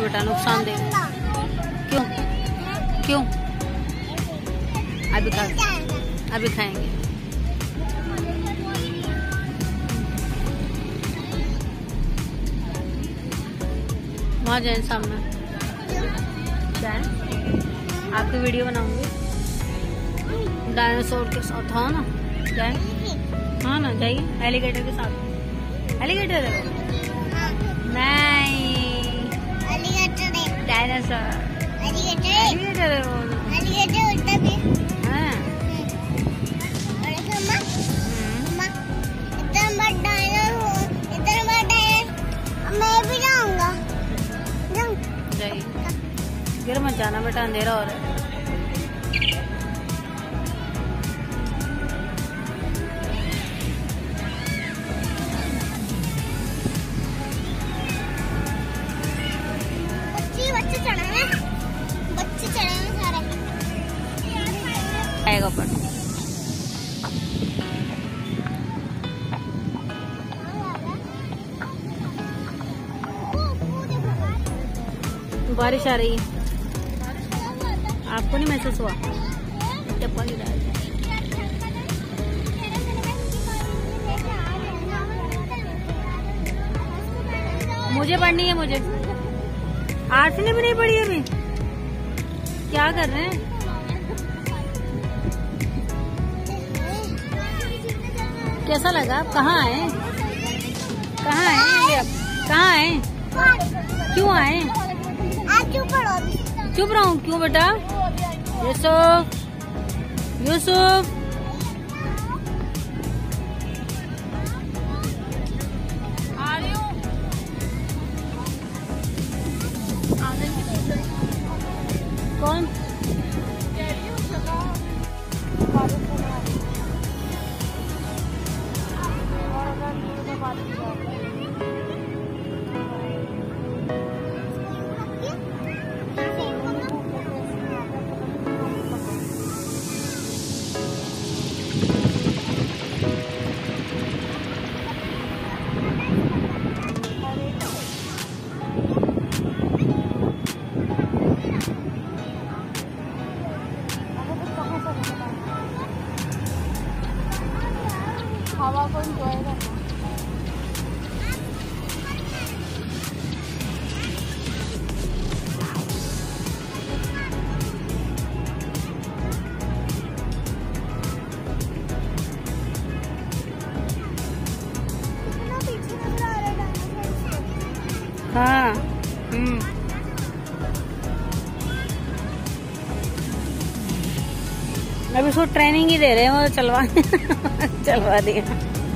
बेटा, नुकसान देगा। क्यों क्यों? अभी खाएंगे। वहाँ जाए सामने, जाए आपकी वीडियो बनाऊंगी डायनासोर के साथ। हाँ ना, जाए। हाँ ना, जाइए। एलिगेटर के साथ। एलिगेटर है नहीं, डायनासोर। एलिगेटर है वो। हाँ जाइए। गिर मत जाना बेटा, अंधेरा हो रहा है। बच्चे चढ़े हैं सारे। आएगा पर बारिश आ रही है। आपको नहीं महसूस हुआ? टप्पा गिरा है। मुझे पढ़नी है, मुझे 8वीं भी नहीं पढ़ी अभी। क्या कर रहे हैं? कैसा लगा? कहाँ आए? कहाँ आए? कहाँ आए? क्यों आए? चुप रहा हूँ। क्यों बेटा? यूसुफ, यूसुफ, आ रही हूँ। कौन? हवा को एंजॉय करना। हाँ अभी उसको ट्रेनिंग ही दे रहे हैं, वो चलवा चलवा दिया।